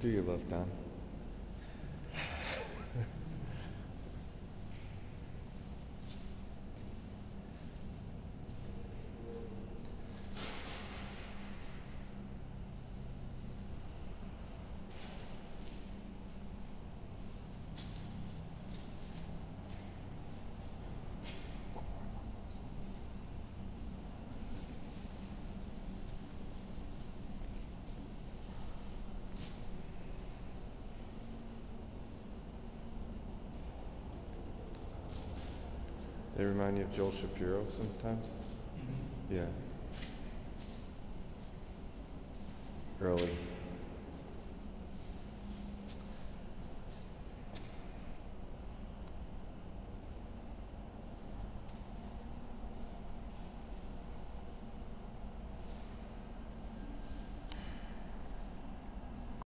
Do you love Dan? They remind you of Joel Shapiro sometimes? Mm-hmm. Yeah. Early.